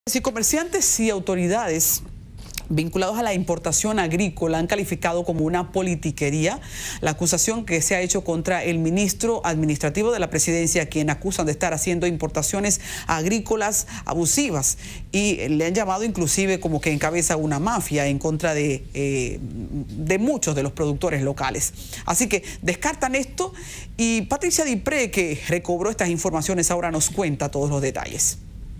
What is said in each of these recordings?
Si comerciantes y autoridades vinculados a la importación agrícola han calificado como una politiquería la acusación que se ha hecho contra el ministro administrativo de la presidencia, quien acusan de estar haciendo importaciones agrícolas abusivas, y le han llamado inclusive como que encabeza una mafia en contra de muchos de los productores locales. Así que descartan esto, y Patricia Dipré, que recobró estas informaciones, ahora nos cuenta todos los detalles.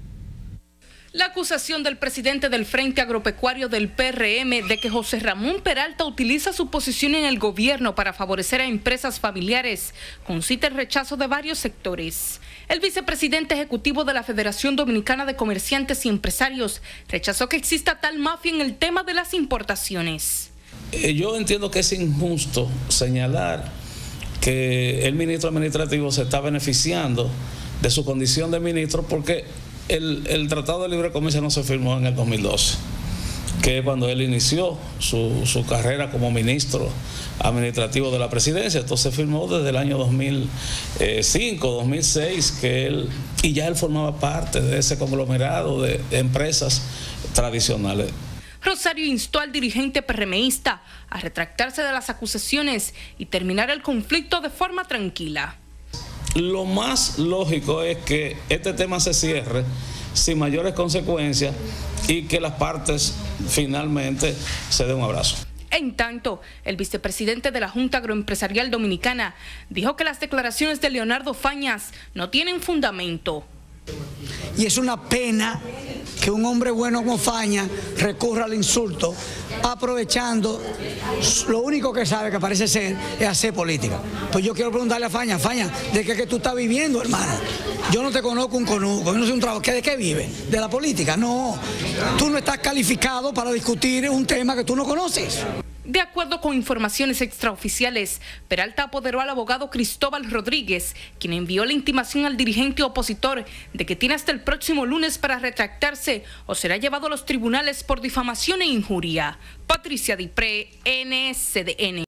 La acusación del presidente del Frente Agropecuario del PRM de que José Ramón Peralta utiliza su posición en el gobierno para favorecer a empresas familiares concita el rechazo de varios sectores. El vicepresidente ejecutivo de la Federación Dominicana de Comerciantes y Empresarios rechazó que exista tal mafia en el tema de las importaciones. Yo entiendo que es injusto señalar que el ministro administrativo se está beneficiando de su condición de ministro, porque el Tratado de Libre Comercio no se firmó en el 2012, que es cuando él inició su carrera como ministro administrativo de la presidencia. Entonces se firmó desde el año 2005, 2006, y ya él formaba parte de ese conglomerado de empresas tradicionales. Rosario instó al dirigente PRMista a retractarse de las acusaciones y terminar el conflicto de forma tranquila. Lo más lógico es que este tema se cierre sin mayores consecuencias y que las partes finalmente se den un abrazo. En tanto, el vicepresidente de la Junta Agroempresarial Dominicana dijo que las declaraciones de Leonardo Fañas no tienen fundamento. Y es una pena que un hombre bueno como Fañas recurra al insulto, aprovechando lo único que sabe, que parece ser, es hacer política. Pues yo quiero preguntarle a Fañas, ¿de qué que tú estás viviendo, hermano? Yo no te conozco un conuco, yo no soy un trabajo. ¿De qué vive? ¿De la política? No, tú no estás calificado para discutir un tema que tú no conoces. De acuerdo con informaciones extraoficiales, Peralta apoderó al abogado Cristóbal Rodríguez, quien envió la intimación al dirigente opositor de que tiene hasta el próximo lunes para retractarse o será llevado a los tribunales por difamación e injuria. Patricia Dipré, NCDN.